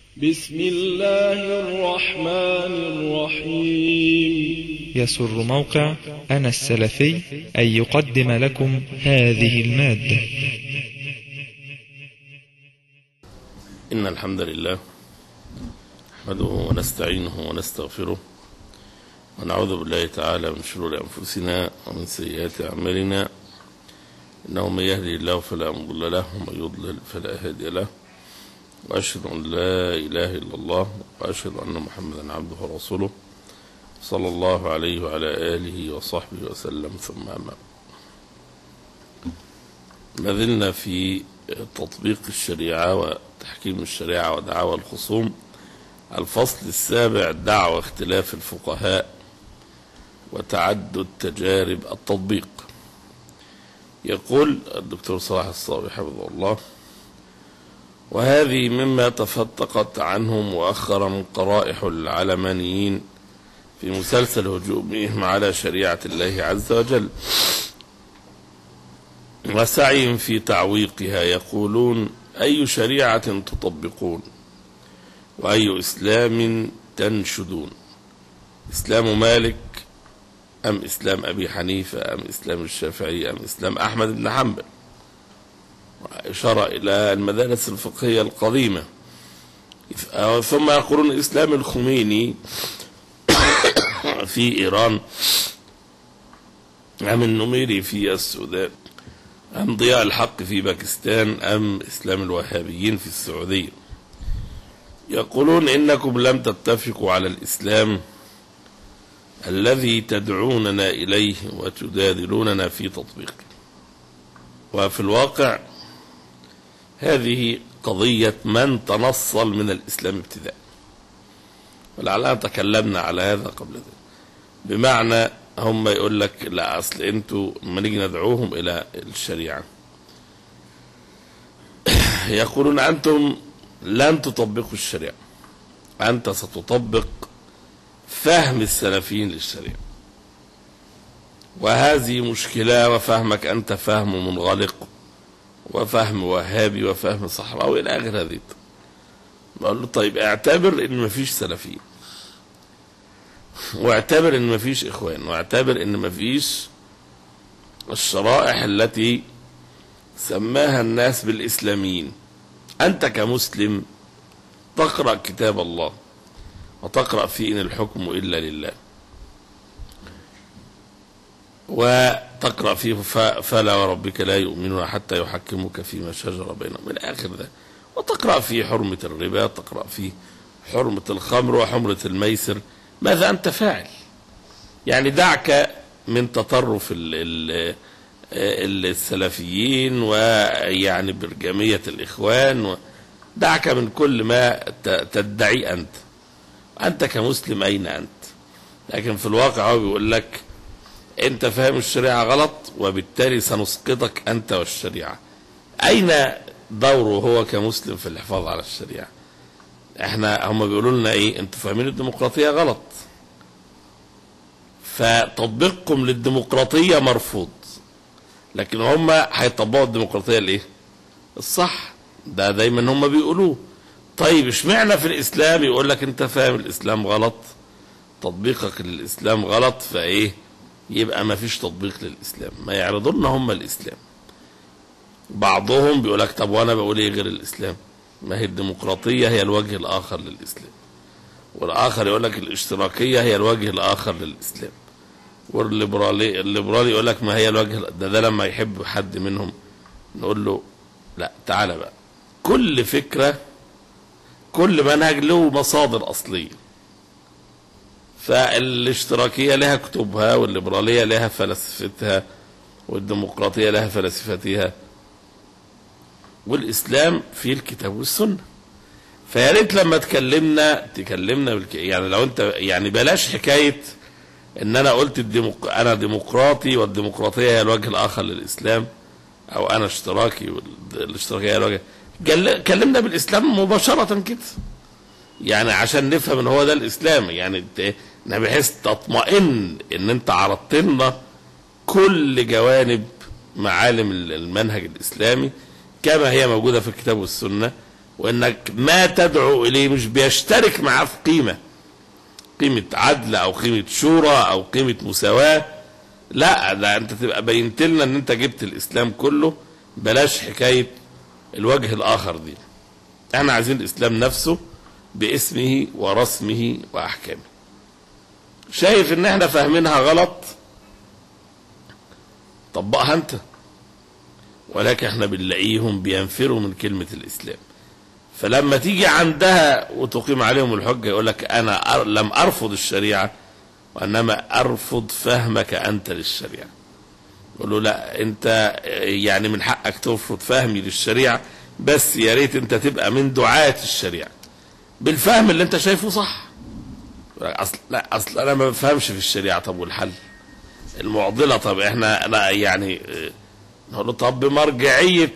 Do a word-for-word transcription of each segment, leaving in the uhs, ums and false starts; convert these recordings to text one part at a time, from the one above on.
بسم الله الرحمن الرحيم. يسر موقع أنا السلفي أن يقدم لكم هذه المادة. إن الحمد لله نحمده ونستعينه ونستغفره ونعوذ بالله تعالى من شرور أنفسنا ومن سيئات أعمالنا، إنه من يهدي الله فلا مضل له ومن يضلل فلا هادي له، وأشهد أن لا إله إلا الله وأشهد أن محمدا عبده ورسوله صلى الله عليه وعلى آله وصحبه وسلم. ثم أما ما زلنا في تطبيق الشريعة وتحكيم الشريعة ودعوى الخصوم. الفصل السابع: دعوى اختلاف الفقهاء وتعدد تجارب التطبيق. يقول الدكتور صلاح الصاوي حفظه الله: وهذه مما تفتقت عنه مؤخرا قرائح العلمانيين في مسلسل هجومهم على شريعة الله عز وجل وسعيهم في تعويقها. يقولون: أي شريعة تطبقون وأي إسلام تنشدون؟ إسلام مالك أم إسلام أبي حنيفة أم إسلام الشافعي أم إسلام أحمد بن حنبل؟ إشارة إلى المدارس الفقهية القديمة. ثم يقولون: إسلام الخميني في إيران أم النميري في السودان أم ضياء الحق في باكستان أم إسلام الوهابيين في السعودية؟ يقولون: إنكم لم تتفقوا على الإسلام الذي تدعوننا إليه وتجادلوننا في تطبيقه. وفي الواقع هذه قضية من تنصل من الإسلام ابتداء، ولعلنا تكلمنا على هذا قبل ذلك. بمعنى هم يقول لك: لا، أصل أنتوا ما نيجي ندعوهم إلى الشريعة يقولون: أنتم لن تطبقوا الشريعة، أنت ستطبق فهم السلفيين للشريعة، وهذه مشكلة، وفهمك أنت فهم منغلق وفهم وهابي وفهم صحراوي إلى آخر هذه. بقول له: طيب اعتبر إن مفيش سلفيين، واعتبر إن مفيش إخوان، واعتبر إن مفيش الشرائح التي سماها الناس بالإسلاميين. أنت كمسلم تقرأ كتاب الله وتقرأ فيه: إن الحكم إلا لله، وتقرأ فيه: فلا وربك لا يؤمنون حتى يحكموك فيما شجر بينهم، من آخر ذا. وتقرأ فيه حرمة الربا، تقرأ فيه حرمة الخمر وحرمة الميسر. ماذا أنت فاعل؟ يعني دعك من تطرف السلفيين ويعني برجمية الإخوان، دعك من كل ما تدعي أنت. أنت كمسلم أين أنت؟ لكن في الواقع هو بيقول لك: أنت فاهم الشريعة غلط، وبالتالي سنسقطك أنت والشريعة. أين دوره هو كمسلم في الحفاظ على الشريعة؟ احنا هم بيقولوا لنا ايه؟ انتوا فاهمين الديمقراطية غلط، فتطبيقكم للديمقراطية مرفوض، لكن هم هيطبقوا الديمقراطية الايه؟ الصح. ده دايما هم بيقولوه. طيب اشمعنى في الاسلام يقول لك انت فاهم الاسلام غلط، تطبيقك للاسلام غلط، فايه؟ يبقى ما فيش تطبيق للاسلام. ما يعرضوا لنا هم الاسلام. بعضهم بيقول لك: طب وانا بقول ايه غير الاسلام؟ ما هي الديمقراطية هي الوجه الآخر للإسلام، والآخر يقول لك الاشتراكية هي الوجه الآخر للإسلام، والليبرالي الليبرالي يقول لك ما هي الوجه ده, ده لما يحب حد منهم نقول له: لا، تعالى بقى. كل فكرة، كل منهج له مصادر أصلية. فالاشتراكية لها كتبها، والليبرالية لها فلسفتها، والديمقراطية لها فلسفتها، والإسلام في الكتاب والسنة. فيا ريت لما تكلمنا تكلمنا بالك... يعني لو انت يعني بلاش حكاية ان انا قلت الديمق... انا ديمقراطي والديمقراطية هي الوجه الاخر للإسلام، او انا اشتراكي والاشتراكية هي الوجه. جل... كلمنا بالإسلام مباشرة كده، يعني عشان نفهم ان هو ده الإسلام. يعني بحيث تطمئن ان انت عرضت لنا كل جوانب معالم المنهج الإسلامي كما هي موجودة في الكتاب والسنة، وانك ما تدعو اليه مش بيشترك معاه في قيمة قيمة عدل او قيمة شورى او قيمة مساواة، لا ده انت تبقى بينت لنا ان انت جبت الاسلام كله، بلاش حكاية الوجه الاخر دي. احنا عايزين الاسلام نفسه باسمه ورسمه واحكامه. شايف ان احنا فاهمينها غلط، طبقها انت. ولكن احنا بنلاقيهم بينفروا من كلمة الاسلام، فلما تيجي عندها وتقيم عليهم الحجة يقول لك انا لم ارفض الشريعة وانما ارفض فهمك انت للشريعة. يقول له لا انت يعني من حقك ترفض فهمي للشريعة، بس يا ريت انت تبقى من دعاة الشريعة بالفهم اللي انت شايفه صح. اصل لا اصل انا ما بفهمش في الشريعة. طب والحل؟ المعضلة طب احنا لا يعني نقول له طب بمرجعية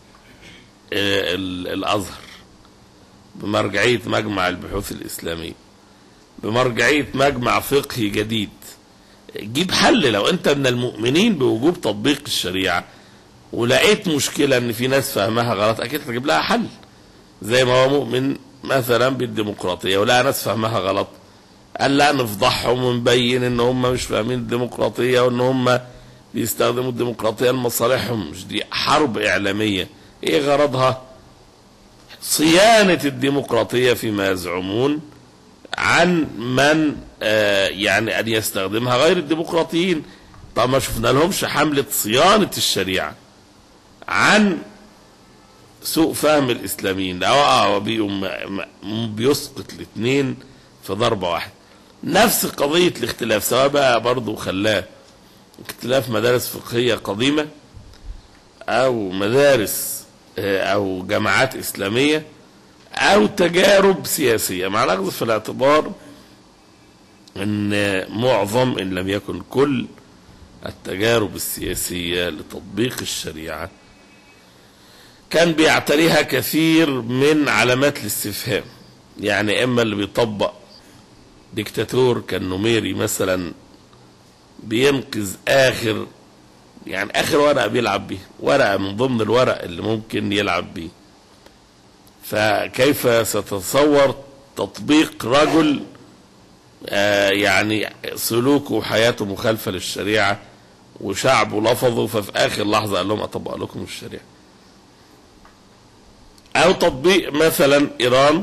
الازهر، بمرجعية مجمع البحوث الاسلامية، بمرجعية مجمع فقهي جديد، جيب حل. لو انت من المؤمنين بوجوب تطبيق الشريعة ولقيت مشكلة ان في ناس فهمها غلط، اكيد تجيب لها حل. زي ما هو مؤمن مثلا بالديمقراطية ولقى ناس فهمها غلط، قال لا نفضحهم ونبين ان هم مش فاهمين الديمقراطية وان هم بيستخدموا الديمقراطية لمصالحهم. مش دي حرب اعلامية؟ ايه غرضها؟ صيانة الديمقراطية فيما يزعمون عن من آه يعني ان يستخدمها غير الديمقراطيين. طب ما شفنا لهمش حملة صيانة الشريعة عن سوء فهم الاسلاميين؟ اه بيسقط الاثنين في ضربة واحدة. نفس قضية الاختلاف، سواء بقى برضو خلاه اختلاف مدارس فقهية قديمة او مدارس او جماعات اسلامية او تجارب سياسية، مع الاخذ في الاعتبار ان معظم ان لم يكن كل التجارب السياسية لتطبيق الشريعة كان بيعتريها كثير من علامات الاستفهام. يعني اما اللي بيطبق ديكتاتور كان نميري مثلا بينقذ اخر يعني اخر ورقة بيلعب بيه، ورقة من ضمن الورق اللي ممكن يلعب بيه، فكيف ستصور تطبيق رجل آه يعني سلوكه وحياته مخالفة للشريعة وشعبه لفظه، ففي اخر لحظة قال لهم اطبق لكم الشريعة. او تطبيق مثلا ايران،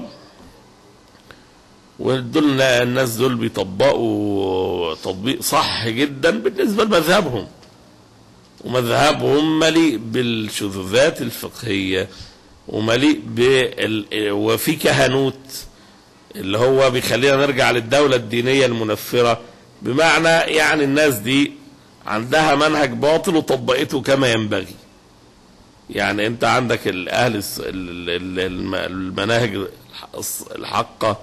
ودول الناس دول بيطبقوا تطبيق صح جدا بالنسبة لمذهبهم، ومذهبهم مليء بالشذوذات الفقهية ومليء بال وفي كهنوت اللي هو بيخلينا نرجع للدولة الدينية المنفرة، بمعنى يعني الناس دي عندها منهج باطل وطبقته كما ينبغي. يعني انت عندك الاهل المناهج الحقة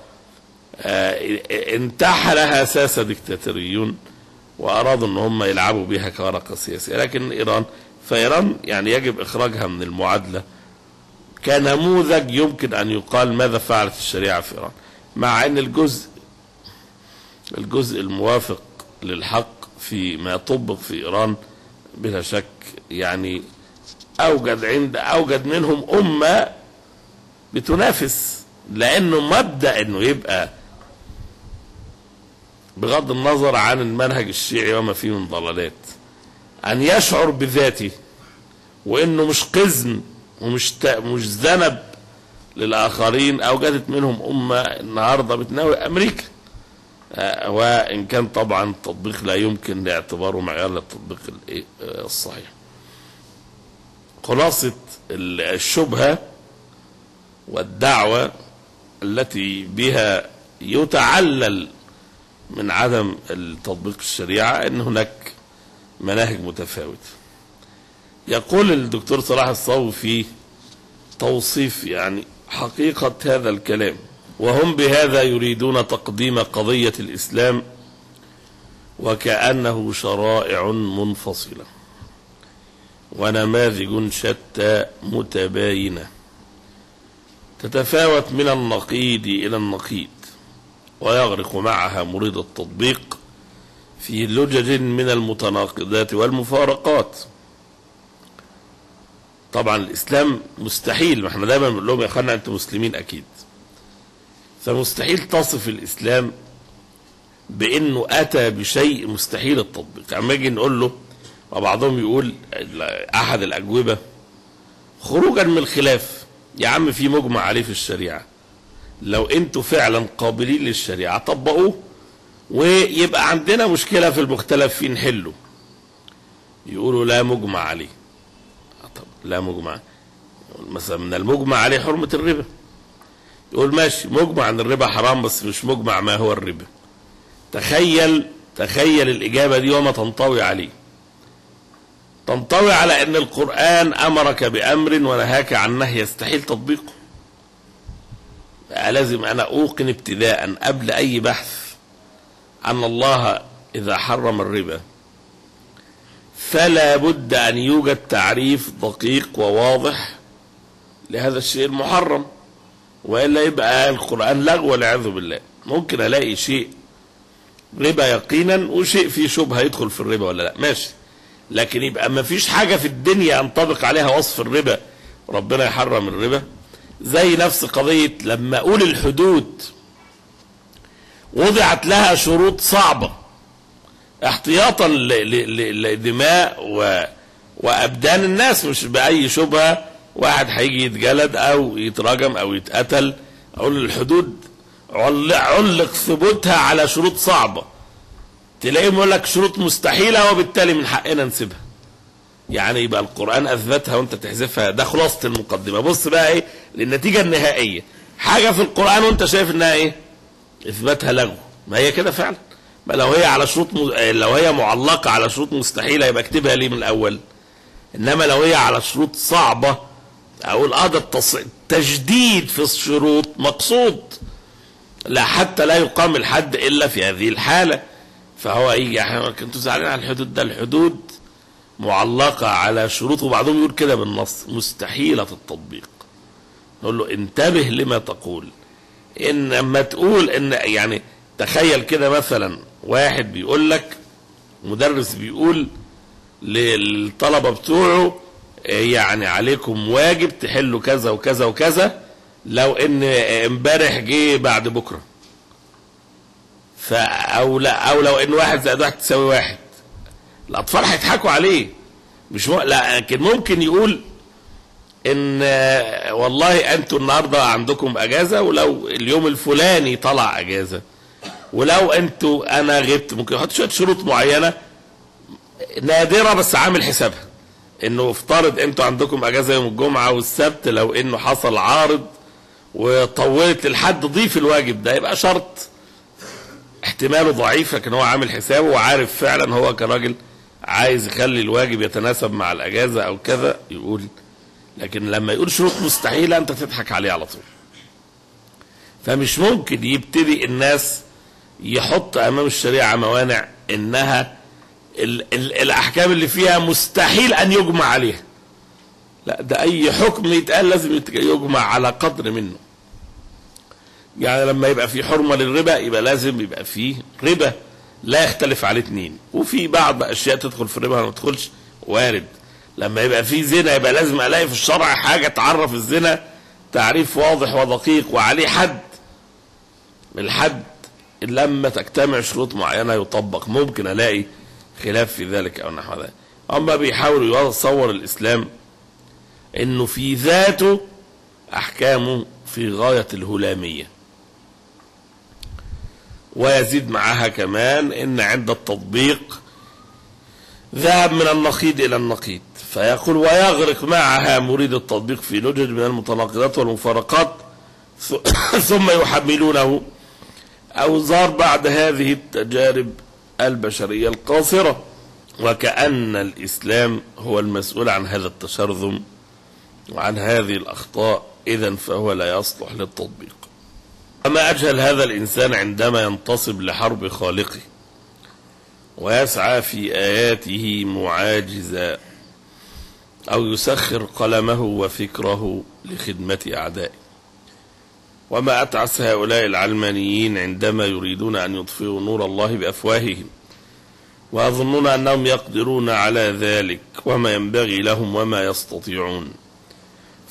انتحلها ساسة ديكتاتوريون وارادوا ان هم يلعبوا بها كورقة سياسية. لكن ايران، فايران يعني يجب اخراجها من المعادلة كنموذج يمكن ان يقال ماذا فعلت الشريعة في ايران، مع ان الجزء الجزء الموافق للحق في ما طبق في ايران بلا شك يعني اوجد عند اوجد منهم امة بتنافس. لانه مبدأ انه يبقى بغض النظر عن المنهج الشيعي وما فيه من ضلالات ان يشعر بذاته وانه مش قزم ومش مش ذنب للاخرين، اوجدت منهم امه النهارده بتناوي امريكا، آه وان كان طبعا التطبيق لا يمكن لاعتباره معيار للتطبيق الصحيح. خلاصه الشبهه والدعوه التي بها يتعلل من عدم التطبيق الشريعة ان هناك مناهج متفاوتة. يقول الدكتور صلاح الصاوي في توصيف يعني حقيقة هذا الكلام: وهم بهذا يريدون تقديم قضية الإسلام وكأنه شرائع منفصلة ونماذج شتى متباينة تتفاوت من النقيض إلى النقيض، ويغرق معها مريد التطبيق في لجج من المتناقضات والمفارقات. طبعا الإسلام مستحيل، ما احنا دايما بنقول لهم يا اخوانا انتم مسلمين أكيد، فمستحيل تصف الإسلام بأنه أتى بشيء مستحيل التطبيق. عم يجي نقول له، وبعضهم يقول أحد الأجوبة خروجا من الخلاف، يا عم في مجمع عليه في الشريعة، لو انتوا فعلا قابلين للشريعة طبقوه، ويبقى عندنا مشكلة في المختلف فيه نحله. يقولوا لا مجمع عليه. طب لا مجمع، مثلا من المجمع عليه حرمة الربا، يقول ماشي مجمع عن الربا حرام بس مش مجمع ما هو الربا. تخيل تخيل الإجابة دي وما تنطوي عليه. تنطوي على أن القرآن أمرك بأمر ونهاك عن نهي يستحيل تطبيقه. لازم أنا أوقن ابتداء قبل أي بحث أن الله إذا حرم الربا فلا بد أن يوجد تعريف دقيق وواضح لهذا الشيء المحرم، وإلا يبقى القرآن لغو والعياذ بالله. ممكن ألاقي شيء ربا يقينا وشيء فيه شبهة يدخل في الربا ولا لا، ماشي، لكن يبقى ما فيش حاجة في الدنيا ينطبق عليها وصف الربا ربنا يحرم الربا. زي نفس قضية لما أقول الحدود وضعت لها شروط صعبة احتياطا لدماء وأبدان الناس، مش بأي شبهة واحد هيجي يتجلد أو يتراجم أو يتقتل. أقول الحدود علق ثبوتها على شروط صعبة، تلاقيهم يقول لك شروط مستحيلة وبالتالي من حقنا نسيبها. يعني يبقى القرآن أثبتها وأنت تحذفها. ده خلاصة المقدمة. بص بقى إيه للنتيجة النهائية، حاجة في القرآن وأنت شايف إنها إيه إثباتها لغو، ما هي كده فعلا. ما لو هي على شروط م... لو هي معلقة على شروط مستحيلة يبقى اكتبها ليه من الأول. إنما لو هي على شروط صعبة أقول آه ده التص... التجديد في الشروط مقصود، لا حتى لا يقام الحد إلا في هذه الحالة. فهو يجي احنا كنتوا زعلانين على الحدود، ده الحدود معلقة على شروط، وبعضهم يقول كده بالنص مستحيلة التطبيق. نقول له انتبه لما تقول. ان لما تقول ان يعني تخيل كده مثلا واحد بيقول لك، مدرس بيقول للطلبة بتوعه يعني عليكم واجب تحلوا كذا وكذا وكذا لو ان امبارح جه بعد بكره، او لا او لو ان واحد زائد واحد تساوي واحد. الاطفال هيضحكوا عليه، مش م... لا لكن ممكن يقول ان والله انتوا النهارده عندكم اجازه، ولو اليوم الفلاني طلع اجازه، ولو انتوا انا غبت. ممكن يحط شويه شروط معينه نادره بس عامل حسابها، انه افترض انتوا عندكم اجازه يوم الجمعه والسبت، لو انه حصل عارض وطولت للحد ضيف الواجب ده، يبقى شرط احتماله ضعيف لكن هو عامل حسابه وعارف فعلا هو كراجل عايز يخلي الواجب يتناسب مع الاجازه او كذا يقول. لكن لما يقول شروط مستحيله انت تضحك عليه على طول. فمش ممكن يبتدي الناس يحط امام الشريعه موانع انها ال ال الاحكام اللي فيها مستحيل ان يجمع عليها. لا، ده اي حكم يتقال لازم يجمع على قدر منه. يعني لما يبقى في حرمه للربا يبقى لازم يبقى فيه ربا لا يختلف عليه اتنين، وفي بعض اشياء تدخل في الربا ما تدخلش، وارد. لما يبقى في زنا يبقى لازم الاقي في الشرع حاجه تعرف الزنا تعريف واضح ودقيق وعليه حد. الحد لما تجتمع شروط معينه يطبق. ممكن الاقي خلاف في ذلك او نحو ذلك. اما بيحاولوا يتصور الاسلام انه في ذاته احكامه في غايه الهلاميه، ويزيد معها كمان ان عند التطبيق ذهب من النقيض الى النقيض، فيقول ويغرق معها مريد التطبيق في لجج من المتناقضات والمفارقات ثم يحملونه اوزار بعد هذه التجارب البشريه القاصره، وكأن الاسلام هو المسؤول عن هذا التشرذم وعن هذه الاخطاء، اذا فهو لا يصلح للتطبيق. أما أجهل هذا الإنسان عندما ينتصب لحرب خالقه ويسعى في آياته معاجزا، أو يسخر قلمه وفكره لخدمة أعدائه. وما أتعس هؤلاء العلمانيين عندما يريدون أن يطفئوا نور الله بأفواههم ويظنون أنهم يقدرون على ذلك، وما ينبغي لهم وما يستطيعون.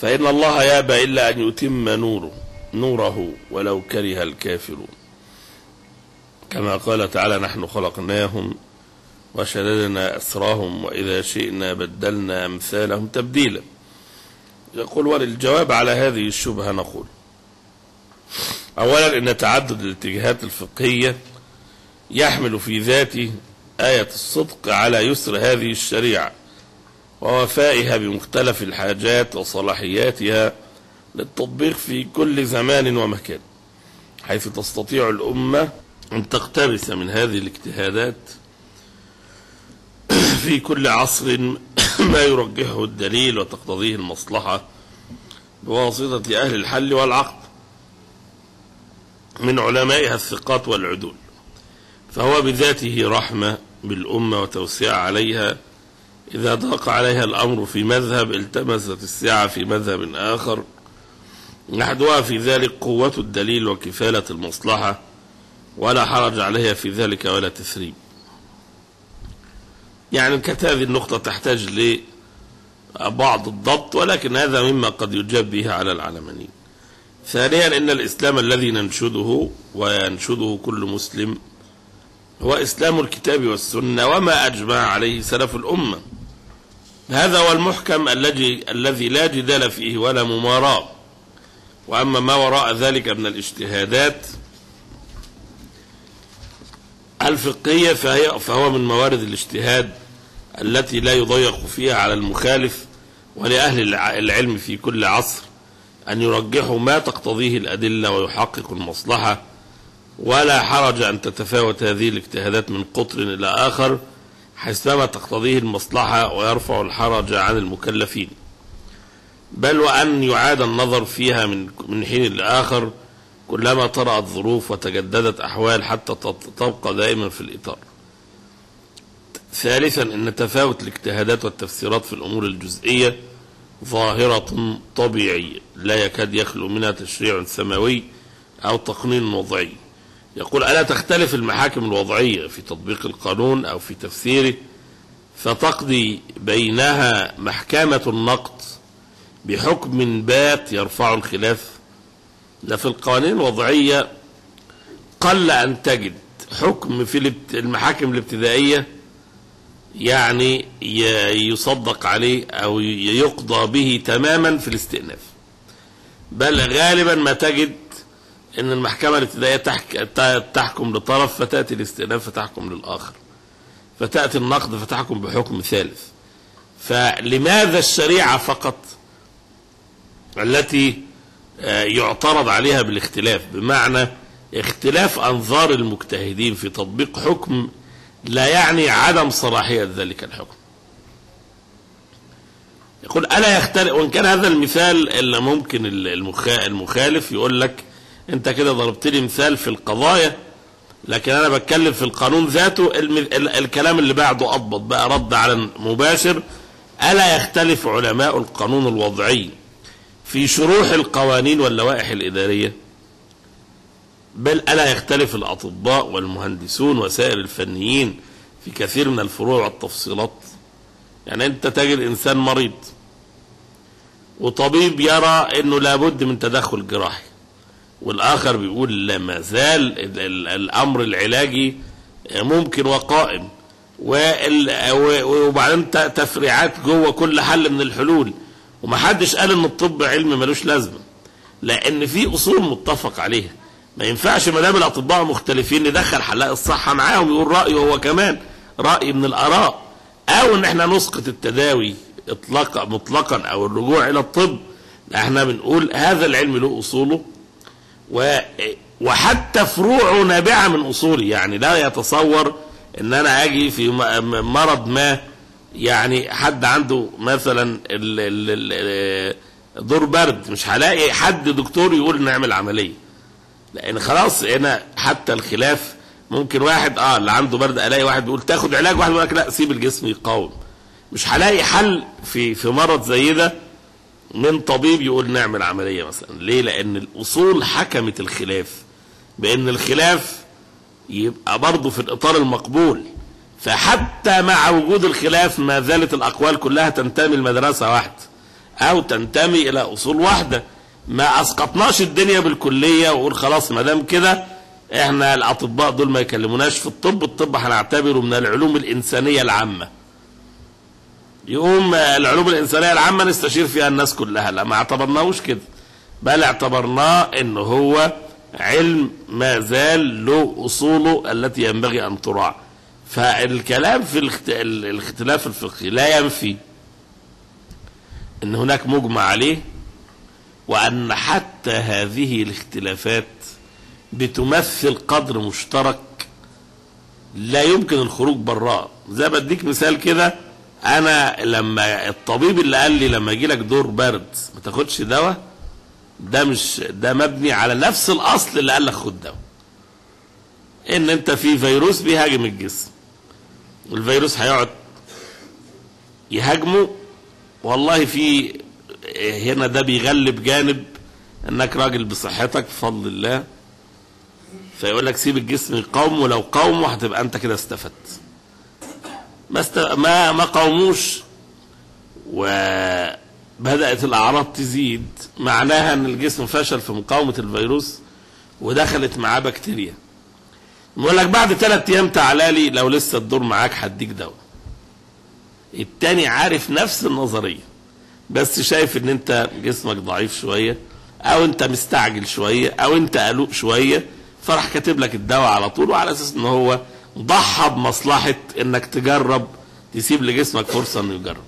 فإن الله يأبى إلا أن يتم نوره نوره ولو كره الكافرون، كما قال تعالى: نحن خلقناهم وشددنا أسرهم وإذا شئنا بدلنا أمثالهم تبديلا. يقول: وللجواب على هذه الشبهة نقول: أولا، إن تعدد الاتجاهات الفقهية يحمل في ذاته آية الصدق على يسر هذه الشريعة ووفائها بمختلف الحاجات وصلاحياتها للتطبيق في كل زمان ومكان، حيث تستطيع الأمة أن تقتبس من هذه الاجتهادات في كل عصر ما يرجحه الدليل وتقتضيه المصلحة بواسطة أهل الحل والعقد من علمائها الثقات والعدول، فهو بذاته رحمة بالأمة وتوسيع عليها. إذا ضاق عليها الأمر في مذهب التمست السعة في مذهب آخر، نحدها في ذلك قوة الدليل وكفالة المصلحة، ولا حرج عليها في ذلك ولا تثريب. يعني كانت هذه النقطة تحتاج لبعض الضبط، ولكن هذا مما قد يجاب به على العلمانيين. ثانيا، إن الإسلام الذي ننشده وينشده كل مسلم هو إسلام الكتاب والسنة وما أجمع عليه سلف الأمة. هذا هو المحكم الذي الذي لا جدال فيه ولا مماراة. وأما ما وراء ذلك من الاجتهادات الفقهية فهي فهو من موارد الاجتهاد التي لا يضيق فيها على المخالف ولأهل العلم في كل عصر أن يرجحوا ما تقتضيه الأدلة ويحققوا المصلحة، ولا حرج أن تتفاوت هذه الاجتهادات من قطر إلى آخر حسبما تقتضيه المصلحة ويرفع الحرج عن المكلفين، بل وأن يعاد النظر فيها من من حين لآخر كلما طرأت ظروف وتجددت أحوال حتى تبقى دائما في الإطار. ثالثا، إن تفاوت الاجتهادات والتفسيرات في الأمور الجزئية ظاهرة طبيعية لا يكاد يخلو منها تشريع سماوي أو تقنين وضعي. يقول: ألا تختلف المحاكم الوضعية في تطبيق القانون أو في تفسيره فتقضي بينها محكمة النقد بحكم بات يرفع الخلاف؟ لا، في القوانين الوضعية قل أن تجد حكم في المحاكم الابتدائية يعني يصدق عليه أو يقضى به تماما في الاستئناف، بل غالبا ما تجد أن المحكمة الابتدائية تحكم لطرف فتأتي الاستئناف فتحكم للآخر، فتأتي النقد فتحكم بحكم ثالث. فلماذا الشريعة فقط التي يعترض عليها بالاختلاف، بمعنى اختلاف أنظار المجتهدين في تطبيق حكم لا يعني عدم صلاحية ذلك الحكم؟ يقول: ألا يختلف. وإن كان هذا المثال اللي ممكن المخالف يقول لك أنت كده ضربت لي مثال في القضايا، لكن أنا بتكلم في القانون ذاته. الكلام اللي بعده أضبط بقى، رد على مباشر: ألا يختلف علماء القانون الوضعي في شروح القوانين واللوائح الإدارية؟ بل ألا يختلف الأطباء والمهندسون وسائر الفنيين في كثير من الفروع والتفصيلات؟ يعني أنت تجد إنسان مريض وطبيب يرى أنه لابد من تدخل جراحي، والآخر بيقول لا، ما زال الأمر العلاجي ممكن وقائم، وبعدين تفريعات جوه كل حل من الحلول. ومحدش قال ان الطب علم ملوش لازمه، لان في اصول متفق عليها. ما ينفعش ما دام الاطباء مختلفين ندخل حلاق الصحه معاهم يقول رايه هو كمان راي من الاراء، او ان احنا نسقط التداوي اطلاقا مطلقا او الرجوع الى الطب. احنا بنقول هذا العلم له اصوله، وحتى فروعه نابعه من اصوله. يعني لا يتصور ان انا اجي في مرض ما، يعني حد عنده مثلا دور برد، مش هلاقي حد دكتور يقول نعمل عمليه، لان خلاص هنا حتى الخلاف ممكن واحد اه اللي عنده برد الاقي واحد بيقول تاخد علاج، واحد يقول لك لا سيب الجسم يقاوم. مش هلاقي حل في في مرض زي ده من طبيب يقول نعمل عمليه مثلا. ليه؟ لان الاصول حكمت الخلاف بان الخلاف يبقى برضه في الاطار المقبول. فحتى مع وجود الخلاف ما زالت الاقوال كلها تنتمي لمدرسه واحده، او تنتمي الى اصول واحده. ما اسقطناش الدنيا بالكليه وقول خلاص ما دام كده احنا الاطباء دول ما يكلموناش في الطب، الطب هنعتبره من العلوم الانسانيه العامه. يقوم العلوم الانسانيه العامه نستشير فيها الناس كلها، لا ما اعتبرناهوش كده، بل اعتبرناه ان هو علم ما زال له اصوله التي ينبغي ان تراعى. فالكلام في الاختلاف الفقهي لا ينفي ان هناك مجمع عليه، وان حتى هذه الاختلافات بتمثل قدر مشترك لا يمكن الخروج براه. زي بديك مثال كده، انا لما الطبيب اللي قال لي لما يجي لك دور برد ما تاخدش دواء، ده مش ده مبني على نفس الاصل اللي قال لك خد دواء، ان انت في فيروس بيهاجم الجسم، الفيروس هيقعد يهاجمه، والله في هنا ده بيغلب جانب انك راجل بصحتك بفضل الله، فيقول لك سيب الجسم يقاوم، ولو قاومه هتبقى انت كده استفدت. ما است... ما ما قاوموش وبدأت الاعراض تزيد، معناها ان الجسم فشل في مقاومة الفيروس ودخلت معاه بكتيريا. يقول لك بعد ثلاث ايام تعالى لي لو لسه الدور معاك هديك دواء. التاني عارف نفس النظرية بس شايف ان انت جسمك ضعيف شوية، او انت مستعجل شوية، او انت قلوق شوية، فراح كاتب لك الدواء على طول، وعلى اساس ان هو ضحى بمصلحة انك تجرب، تسيب لجسمك فرصة انه يجرب.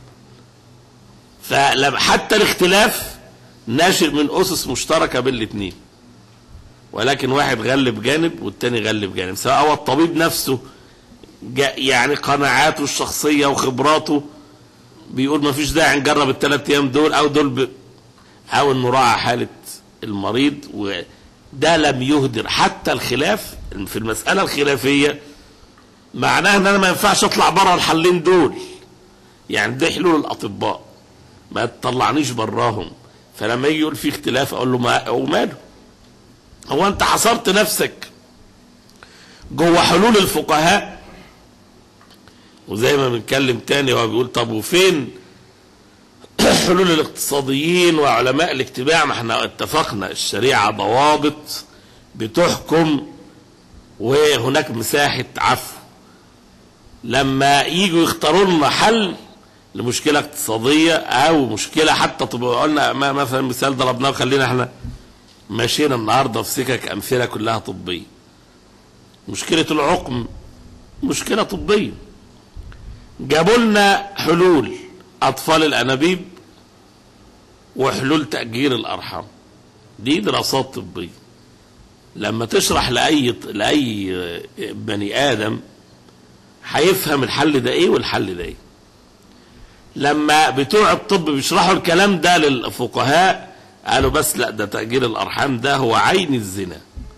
فحتى الاختلاف ناشئ من اسس مشتركة بين الاثنين، ولكن واحد غلب جانب والتاني غلب جانب، سواء هو الطبيب نفسه يعني قناعاته الشخصية وخبراته بيقول ما فيش داعي نجرب الثلاث ايام دول، او دول ب... او انه راعى حالة المريض، وده لم يهدر حتى الخلاف في المسألة الخلافية. معناها ان انا ما ينفعش اطلع بره الحلين دول، يعني ده حلول الاطباء ما تطلعنيش براهم. فلما يجي يقول في اختلاف اقول له ما وماله، هو انت حصرت نفسك جوه حلول الفقهاء؟ وزي ما بنتكلم تاني هو بيقول طب وفين حلول الاقتصاديين وعلماء الاجتماع؟ ما احنا اتفقنا الشريعة ضوابط بتحكم وهناك مساحة عفو. لما يجوا يختاروا لنا حل لمشكلة اقتصادية او مشكلة حتى طب قلنا مثلا مثال ضربناه، خلينا احنا ماشيين النهارده في سكك امثلة كلها طبية. مشكلة العقم مشكلة طبية، جابوا لنا حلول اطفال الانابيب وحلول تأجير الارحام، دي دراسات طبية. لما تشرح لاي لاي بني ادم هيفهم الحل ده ايه والحل ده ايه. لما بتوع الطب بيشرحوا الكلام ده للفقهاء قالوا بس لا ده تأجير الارحام ده هو عين الزنا،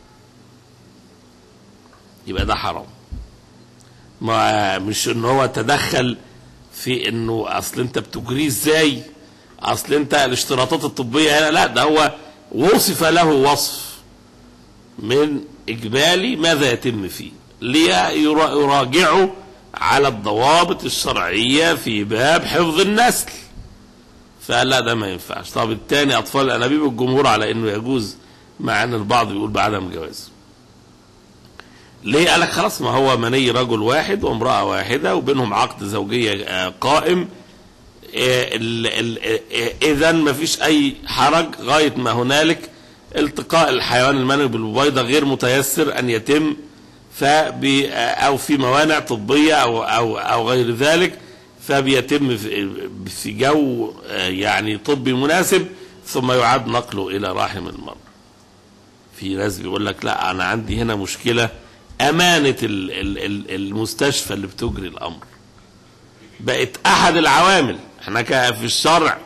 يبقى ده حرام. ما مش ان هو تدخل في انه اصل انت بتجريه ازاي، اصل انت الاشتراطات الطبية هنا، لا ده هو وصف له وصف من اجمالي ماذا يتم فيه ليراجعوا على الضوابط الشرعية في باب حفظ النسل. فلا ده ما ينفعش. طب الثاني اطفال الانابيب الجمهور على انه يجوز، مع ان البعض يقول بعدم جواز. ليه؟ قالك خلاص ما هو مني رجل واحد وامرأة واحدة وبينهم عقد زوجية قائم، اذا ما فيش اي حرج غاية ما هنالك التقاء الحيوان المنوي بالبويضة غير متيسر ان يتم فبي او في موانع طبية او او او غير ذلك، فبيتم في جو يعني طبي مناسب ثم يعاد نقله الى رحم المرأة. في ناس بيقول لك لا انا عندي هنا مشكلة امانة المستشفى اللي بتجري الامر بقت احد العوامل. احنا في الشرع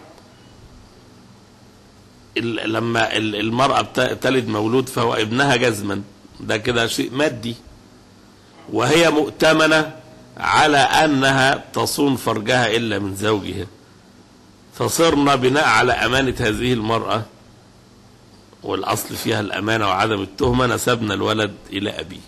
لما المرأة تلد مولود فهو ابنها جزما، ده كده شيء مادي، وهي مؤتمنة على انها تصون فرجها الا من زوجها، فصرنا بناء على امانة هذه المرأة والاصل فيها الامانة وعدم التهمة نسبنا الولد الى ابيه.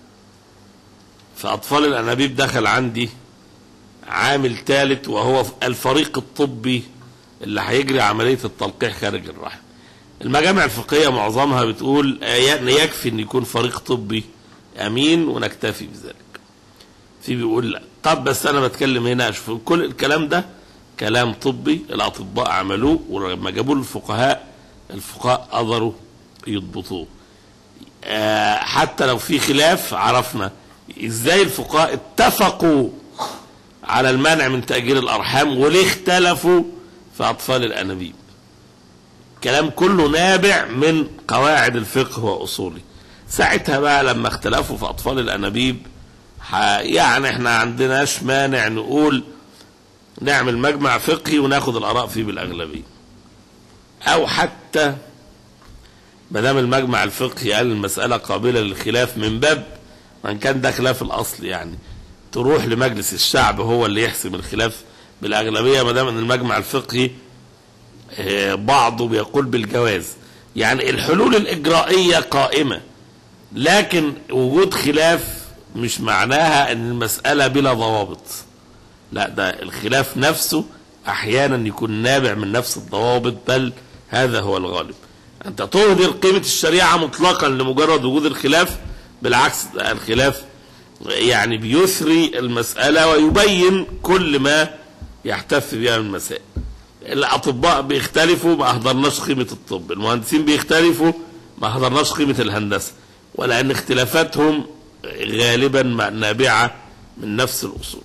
فاطفال الانابيب دخل عندي عامل ثالث وهو الفريق الطبي اللي هيجري عملية التلقيح خارج الرحم. المجامع الفقهية معظمها بتقول يكفي ان يكون فريق طبي امين ونكتفي بذلك. في بيقول لا، طب بس انا بتكلم هنا اشوف كل الكلام ده كلام طبي الاطباء عملوه، ولما جابوا الفقهاء الفقهاء قدروا يضبطوه. آه حتى لو في خلاف عرفنا ازاي الفقهاء اتفقوا على المنع من تأجير الارحام وليه اختلفوا في اطفال الانابيب. كلام كله نابع من قواعد الفقه واصوله. ساعتها بقى لما اختلفوا في اطفال الانابيب يعني احنا عندناش مانع نقول نعمل مجمع فقهي وناخد الاراء فيه بالاغلبيه، او حتى ما دام المجمع الفقهي قال المساله قابله للخلاف من باب من كان ده خلاف الاصل، يعني تروح لمجلس الشعب هو اللي يحسم الخلاف بالاغلبيه ما دام ان المجمع الفقهي بعضه بيقول بالجواز. يعني الحلول الاجرائيه قائمه، لكن وجود خلاف مش معناها ان المساله بلا ضوابط، لا، ده الخلاف نفسه احيانا يكون نابع من نفس الضوابط، بل هذا هو الغالب. انت تهدر قيمه الشريعه مطلقا لمجرد وجود الخلاف، بالعكس الخلاف يعني بيثري المساله ويبين كل ما يحتف بها من المسائل. الاطباء بيختلفوا ما اهدرناش قيمه الطب، المهندسين بيختلفوا ما اهدرناش قيمه الهندسه، ولان اختلافاتهم غالبا نابعه من نفس الاصول.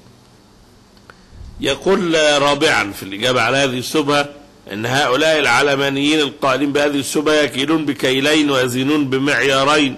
يقول رابعا في الاجابه على هذه الشبهه ان هؤلاء العلمانيين القائلين بهذه الشبهه يكيلون بكيلين ويزنون بمعيارين،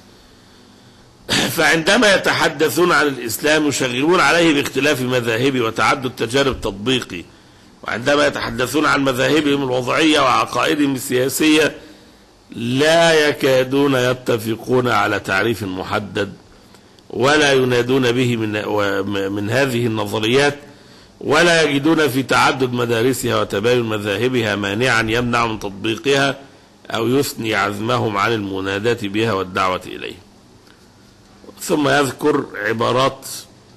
فعندما يتحدثون عن الاسلام يشغلون عليه باختلاف مذاهبه وتعدد تجارب تطبيقي، وعندما يتحدثون عن مذاهبهم الوضعيه وعقائدهم السياسيه لا يكادون يتفقون على تعريف محدد ولا ينادون به من من هذه النظريات، ولا يجدون في تعدد مدارسها وتباين مذاهبها مانعا يمنع من تطبيقها أو يثني عزمهم عن المناداة بها والدعوة إليه. ثم يذكر عبارات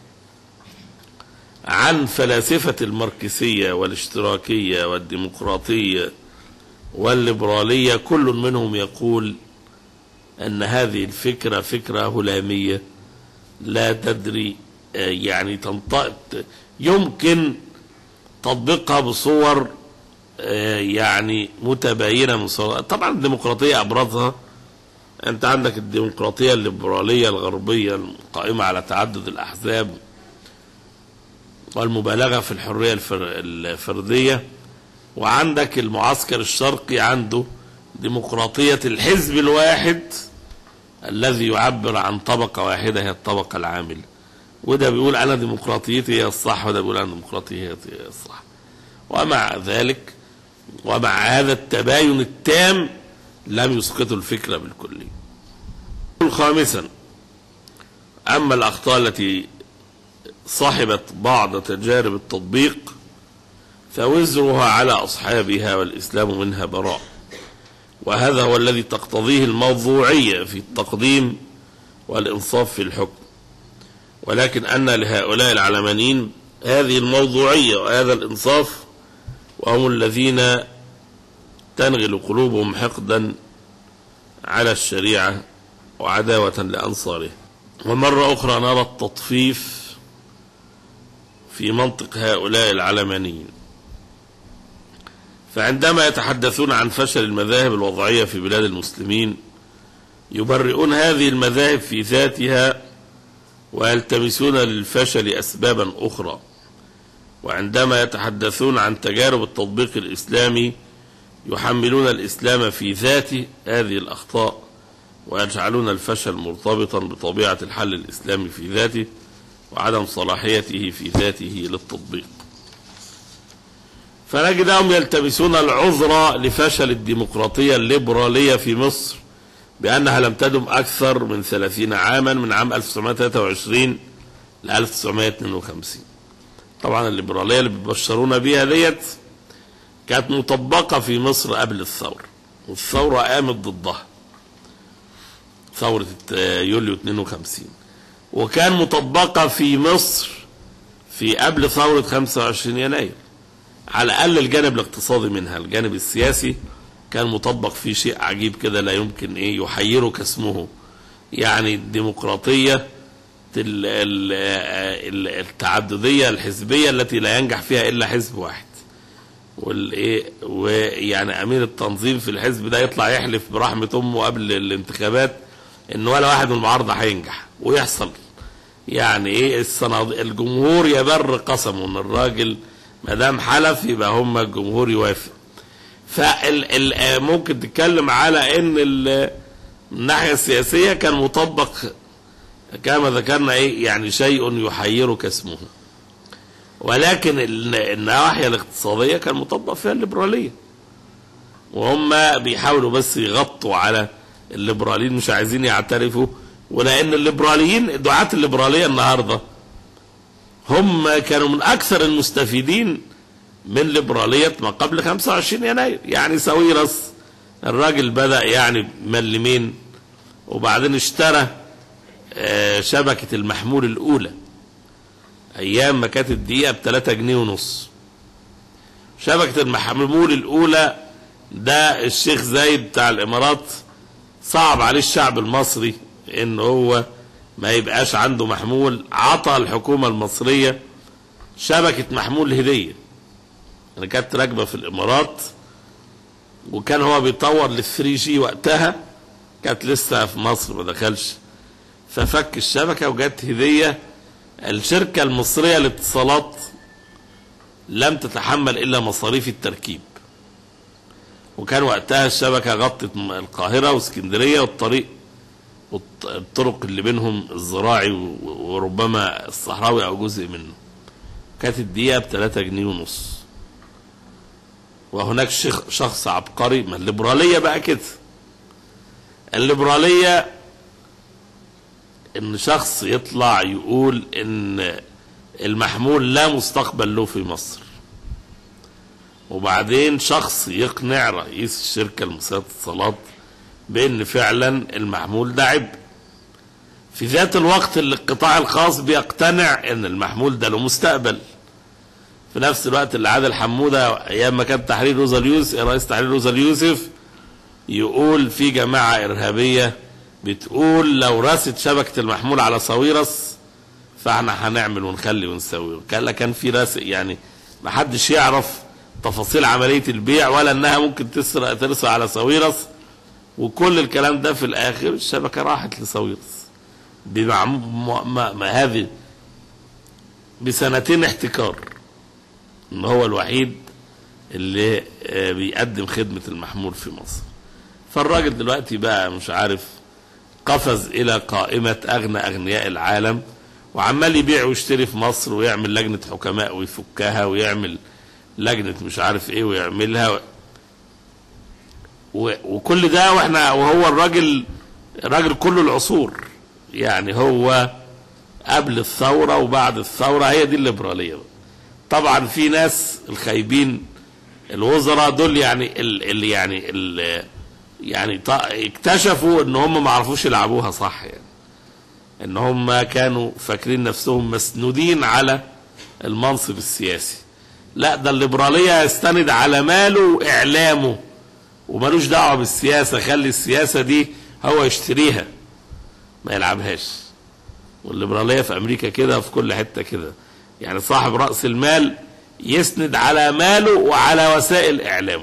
عن فلاسفة الماركسية والاشتراكية والديمقراطية والليبرالية، كل منهم يقول أن هذه الفكرة فكرة هلامية لا تدري، يعني تنطق يمكن تطبيقها بصور يعني متباينة من صور. طبعا الديمقراطية أبرزها، أنت عندك الديمقراطية الليبرالية الغربية القائمة على تعدد الأحزاب والمبالغة في الحرية الفردية، وعندك المعسكر الشرقي عنده ديمقراطية الحزب الواحد الذي يعبر عن طبقة واحدة هي الطبقة العاملة، وده بيقول أنا ديمقراطيتي هي الصح وده بيقول أنا ديمقراطيتي هي الصح. ومع ذلك ومع هذا التباين التام لم يسقطوا الفكرة بالكلية. خامسا، أما الأخطاء التي صاحبت بعض تجارب التطبيق فوزرها على أصحابها والإسلام منها براء، وهذا هو الذي تقتضيه الموضوعية في التقديم والإنصاف في الحكم، ولكن أن لهؤلاء العلمانيين هذه الموضوعية وهذا الإنصاف، وهم الذين تنغل قلوبهم حقدا على الشريعة وعداوة لأنصاره. ومرة أخرى نرى التطفيف في منطق هؤلاء العلمانيين، فعندما يتحدثون عن فشل المذاهب الوضعية في بلاد المسلمين يبرئون هذه المذاهب في ذاتها ويلتمسون للفشل أسبابا أخرى، وعندما يتحدثون عن تجارب التطبيق الإسلامي يحملون الإسلام في ذات هذه الأخطاء ويجعلون الفشل مرتبطا بطبيعة الحل الإسلامي في ذاته وعدم صلاحيته في ذاته للتطبيق. فنجدهم يلتمسون العذر لفشل الديمقراطية الليبرالية في مصر بأنها لم تدم أكثر من ثلاثين عاما من عام ألف وتسعمائة وثلاثة وعشرين ل ألف وتسعمائة واثنين وخمسين. طبعا الليبرالية اللي بيبشرون بيها ديت كانت مطبقة في مصر قبل الثورة، والثورة قامت ضدها ثورة يوليو اثنين وخمسين، وكان مطبقة في مصر في قبل ثورة خمسة وعشرين يناير. على الأقل الجانب الاقتصادي منها. الجانب السياسي كان مطبق فيه شيء عجيب كده لا يمكن ايه يحيره كاسمه، يعني الديمقراطية التعددية الحزبية التي لا ينجح فيها إلا حزب واحد، والايه ويعني أمير التنظيم في الحزب ده يطلع يحلف برحمة أمه قبل الانتخابات إن ولا واحد من المعارضة هينجح، ويحصل يعني ايه الصناديق الجمهور يبر قسمه ان الراجل ما دام حلف يبقى هم الجمهور يوافق. فممكن تتكلم على ان الناحيه السياسيه كان مطبق كما ذكرنا ايه يعني شيء يحيرك اسمه، ولكن النواحي الاقتصاديه كان مطبق فيها الليبراليه، وهم بيحاولوا بس يغطوا على الليبراليين مش عايزين يعترفوا. ولان الليبراليين دعاة الليبراليه النهارده هم كانوا من اكثر المستفيدين من ليبراليه ما قبل خمسة وعشرين يناير. يعني ساويرس الراجل بدأ يعني ملمين، وبعدين اشترى شبكة المحمول الأولى أيام ما كانت الدقيقة بثلاثة جنيه ونص. شبكة المحمول الأولى ده الشيخ زايد بتاع الإمارات صعب عليه الشعب المصري إن هو ما يبقاش عنده محمول، عطى الحكومة المصرية شبكة محمول هدية. أنا كانت راكبة في الإمارات وكان هو بيطور للثري جي وقتها، كانت لسه في مصر ما دخلش، ففك الشبكة وجات هدية. الشركة المصرية للاتصالات لم تتحمل إلا مصاريف التركيب، وكان وقتها الشبكة غطت القاهرة واسكندرية والطريق والطرق اللي بينهم الزراعي وربما الصحراوي أو جزء منه، كانت الدقيقة بثلاثة جنيه ونص. وهناك شخص عبقري، ما الليبرالية بقى كده، الليبرالية ان شخص يطلع يقول ان المحمول لا مستقبل له في مصر، وبعدين شخص يقنع رئيس الشركة المصرية للاتصالات بان فعلا المحمول ده عبء، في ذات الوقت اللي القطاع الخاص بيقتنع ان المحمول ده له مستقبل. في نفس الوقت اللي عادل حمودة ايام ما كان تحرير روزا اليوسف رئيس تحرير روزا اليوسف يقول في جماعة ارهابية بتقول لو رست شبكة المحمول على ساويرس فاحنا هنعمل ونخلي ونسوي. كان كان في راسق، يعني ما حدش يعرف تفاصيل عملية البيع ولا انها ممكن تسرق ترسل على ساويرس، وكل الكلام ده في الاخر الشبكة راحت لساويرس بمع هذه بسنتين احتكار، ان هو الوحيد اللي بيقدم خدمة المحمول في مصر. فالراجل دلوقتي بقى مش عارف قفز الى قائمة اغنى اغنياء العالم، وعمال يبيع ويشتري في مصر ويعمل لجنة حكماء ويفكها ويعمل لجنة مش عارف ايه ويعملها، وكل ده واحنا وهو الراجل راجل كل العصور، يعني هو قبل الثورة وبعد الثورة، هي دي الليبرالية. طبعا في ناس الخايبين الوزراء دول يعني اللي يعني اللي يعني اكتشفوا ان هم ما عرفوش يلعبوها صح، يعني ان هم كانوا فاكرين نفسهم مسنودين على المنصب السياسي. لا، ده الليبرالية يستند على ماله واعلامه ومالوش دعوه بالسياسه، خلي السياسه دي هو يشتريها ما يلعبهاش. والليبراليه في امريكا كده، في كل حته كده، يعني صاحب راس المال يسند على ماله وعلى وسائل اعلامه،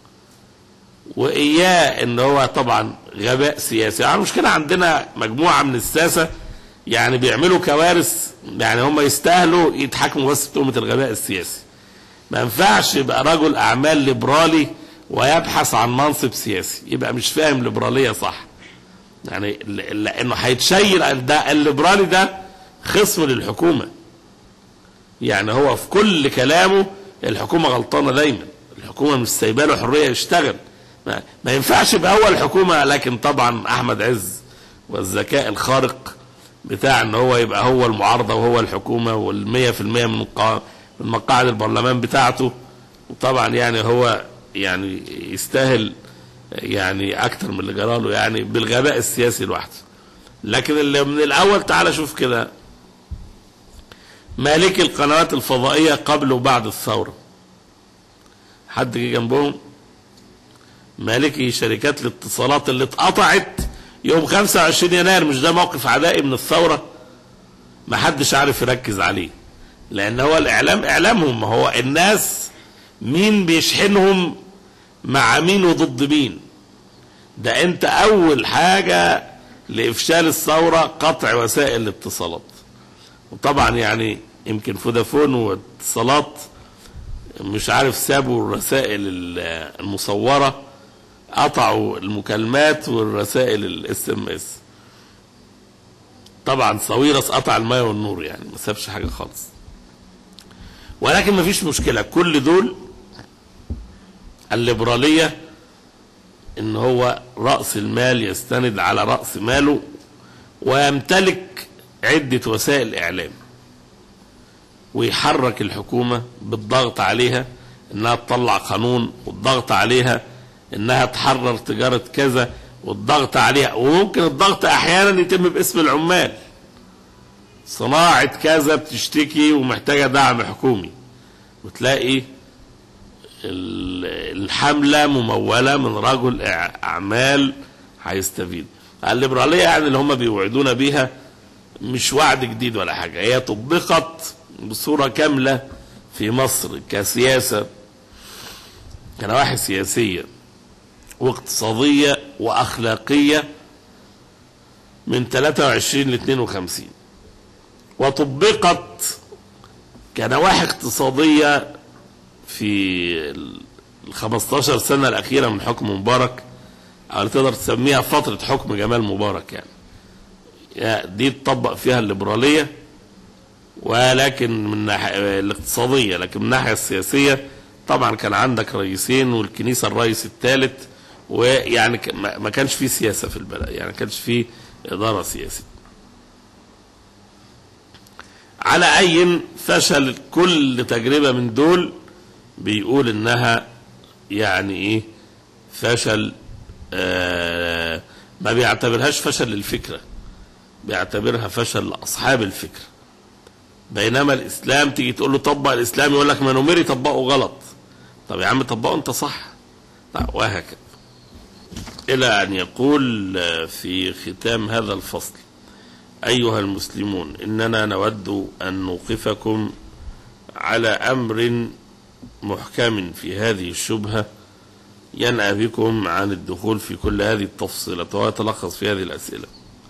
واياه ان هو طبعا غباء سياسي. يعني مشكله عندنا مجموعه من الساسه يعني بيعملوا كوارث، يعني هم يستاهلوا يتحاكموا بس بتهمه الغباء السياسي. ما ينفعش يبقى رجل اعمال ليبرالي ويبحث عن منصب سياسي، يبقى مش فاهم ليبراليه صح، يعني لانه هيتشيل. ده الليبرالي ده خصم للحكومه، يعني هو في كل كلامه الحكومه غلطانه دايما، الحكومه مش سايبه له حريه يشتغل. ما, ما ينفعش يبقى هو الحكومه، لكن طبعا احمد عز والذكاء الخارق بتاع ان هو يبقى هو المعارضه وهو الحكومه والمية في المية من من مقاعد البرلمان بتاعته، وطبعا يعني هو يعني يستاهل يعني اكتر من اللي جراله يعني بالغباء السياسي لوحده. لكن اللي من الاول تعالى شوف كده مالك القنوات الفضائيه قبل وبعد الثوره، حد جه جنبهم؟ مالكي شركات الاتصالات اللي اتقطعت يوم خمسة وعشرين يناير، مش ده موقف عدائي من الثورة؟ ما حدش عارف يركز عليه، لان هو الاعلام اعلامهم. ما هو الناس مين بيشحنهم مع مين وضد مين؟ ده انت اول حاجة لافشال الثورة قطع وسائل الاتصالات. وطبعا يعني يمكن فودافون واتصالات مش عارف سابوا الرسائل المصورة، قطعوا المكالمات والرسائل الاس ام اس. طبعا صويرس قطع الماء والنور، يعني ما سابش حاجة خالص. ولكن ما فيش مشكلة، كل دول الليبرالية ان هو رأس المال يستند على رأس ماله ويمتلك عدة وسائل اعلام، ويحرك الحكومة بالضغط عليها انها تطلع قانون، والضغط عليها انها تحرر تجارة كذا، والضغط عليها، وممكن الضغط احيانا يتم باسم العمال. صناعة كذا بتشتكي ومحتاجة دعم حكومي، وتلاقي الحملة ممولة من رجل اعمال هيستفيد. الليبرالية يعني اللي هم بيوعدونا بيها مش وعد جديد ولا حاجة، هي طبقت بصورة كاملة في مصر كسياسة، كنواحي سياسية واقتصادية وأخلاقية من ثلاثة وعشرين ل اثنين وخمسين، وطبقت كنواحي اقتصادية في ال خمستاشر سنة الأخيرة من حكم مبارك، أو تقدر تسميها فترة حكم جمال مبارك. يعني, يعني دي تطبق فيها الليبرالية، ولكن من الناحية الاقتصادية. لكن من الناحية السياسية طبعا كان عندك رئيسين والكنيسة الرئيس الثالث، ويعني ما كانش فيه سياسة في البلد، يعني ما كانش فيه إدارة سياسية. على أي فشل كل تجربة من دول بيقول إنها يعني إيه فشل، آه ما بيعتبرهاش فشل للفكرة، بيعتبرها فشل لأصحاب الفكرة. بينما الإسلام تيجي تقول له طبق الإسلام يقول لك ما نمري طبقه غلط. طب يا عم طبقه أنت صح، وهكذا، إلى أن يقول في ختام هذا الفصل: أيها المسلمون، إننا نود أن نوقفكم على أمر محكم في هذه الشبهة ينأى بكم عن الدخول في كل هذه التفصيلات، ويتلخص في هذه الأسئلة: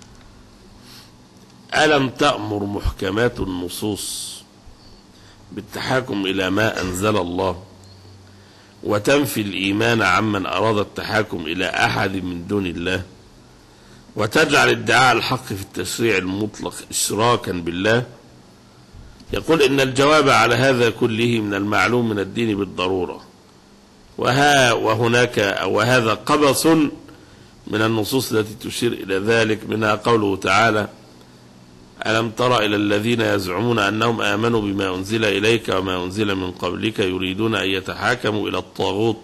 ألم تأمر محكمات النصوص بالتحاكم إلى ما أنزل الله، وتنفي الإيمان عمن أراد التحاكم إلى أحد من دون الله، وتجعل ادعاء الحق في التشريع المطلق إشراكا بالله؟ يقول إن الجواب على هذا كله من المعلوم من الدين بالضرورة، وها وهناك وهذا قبس من النصوص التي تشير إلى ذلك، منها قوله تعالى: ألم تر إلى الذين يزعمون أنهم آمنوا بما أنزل إليك وما أنزل من قبلك يريدون أن يتحاكموا إلى الطاغوت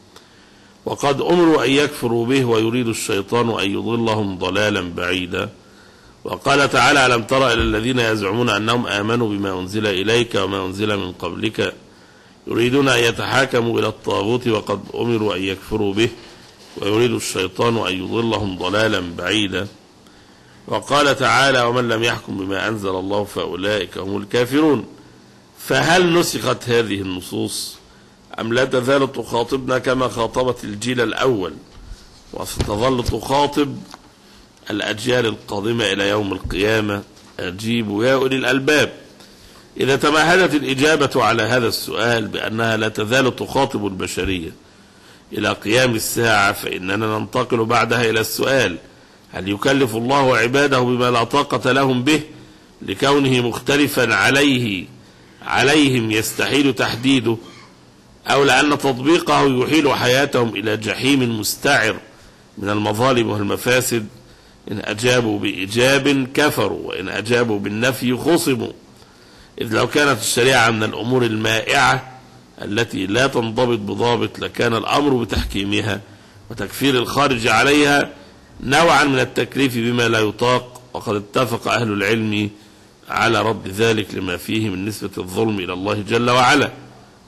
وقد أمروا أن يكفروا به ويريد الشيطان أن يضلهم ضلالا بعيدا. وقال تعالى: ألم تر إلى الذين يزعمون أنهم آمنوا بما أنزل إليك وما أنزل من قبلك يريدون أن يتحاكموا إلى الطاغوت وقد أمروا أن يكفروا به ويريد الشيطان أن يضلهم ضلالا بعيدا. وقال تعالى: ومن لم يحكم بما أنزل الله فأولئك هم الكافرون. فهل نسخت هذه النصوص أم لا تزال تخاطبنا كما خاطبت الجيل الأول وستظل تخاطب الأجيال القادمة إلى يوم القيامة؟ أجيبوا يا أولي الألباب. إذا تمهدت الإجابة على هذا السؤال بأنها لا تزال تخاطب البشرية إلى قيام الساعة، فإننا ننتقل بعدها إلى السؤال: هل يكلف الله عباده بما لا طاقة لهم به لكونه مختلفا عليه عليهم يستحيل تحديده، أو لأن تطبيقه يحيل حياتهم إلى جحيم مستعر من المظالم والمفاسد؟ إن أجابوا بإيجاب كفروا، وإن أجابوا بالنفي خصموا. إذ لو كانت الشريعة من الأمور المائعة التي لا تنضبط بضابط لكان الأمر بتحكيمها وتكفير الخارج عليها نوعا من التكليف بما لا يطاق، وقد اتفق أهل العلم على رد ذلك لما فيه من نسبة الظلم إلى الله جل وعلا.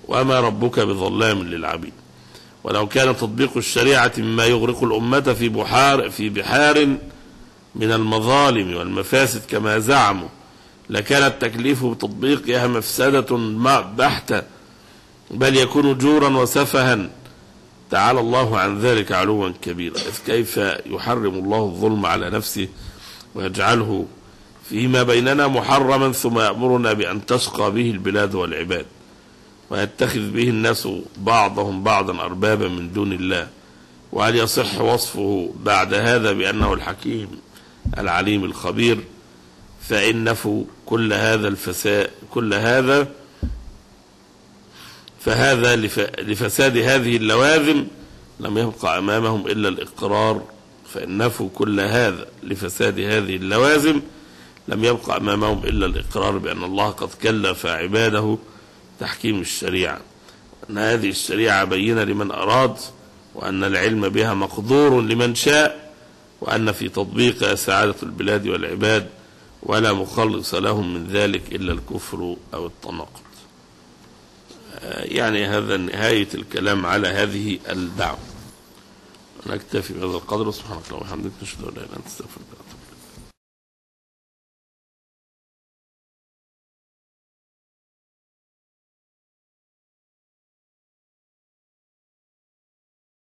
وما ربك بظلام للعبيد. ولو كان تطبيق الشريعة مما يغرق الأمة في بحار في بحار من المظالم والمفاسد كما زعموا، لكان التكليف بتطبيقها مفسدة بحتة، بل يكون جورا وسفها، تعالى الله عن ذلك علوا كبيرا. إذ كيف يحرم الله الظلم على نفسه ويجعله فيما بيننا محرما، ثم يأمرنا بأن تشقى به البلاد والعباد ويتخذ به الناس بعضهم بعضا أربابا من دون الله؟ وهل يصح وصفه بعد هذا بأنه الحكيم العليم الخبير؟ فإن نفوا كل هذا الفساد كل هذا فهذا لفساد هذه اللوازم لم يبقى أمامهم إلا الإقرار فإن نفوا كل هذا لفساد هذه اللوازم لم يبقى أمامهم إلا الإقرار بأن الله قد كلف عباده تحكيم الشريعة، أن هذه الشريعة بينة لمن أراد، وأن العلم بها مقدور لمن شاء، وأن في تطبيقها سعادة البلاد والعباد، ولا مخلص لهم من ذلك إلا الكفر أو التناقض. يعني هذا نهاية الكلام على هذه الدعوة. نكتفي بهذا القدر، سبحانك اللهم وبحمدك، نشهد أن لا إله إلا أنت، نستغفرك.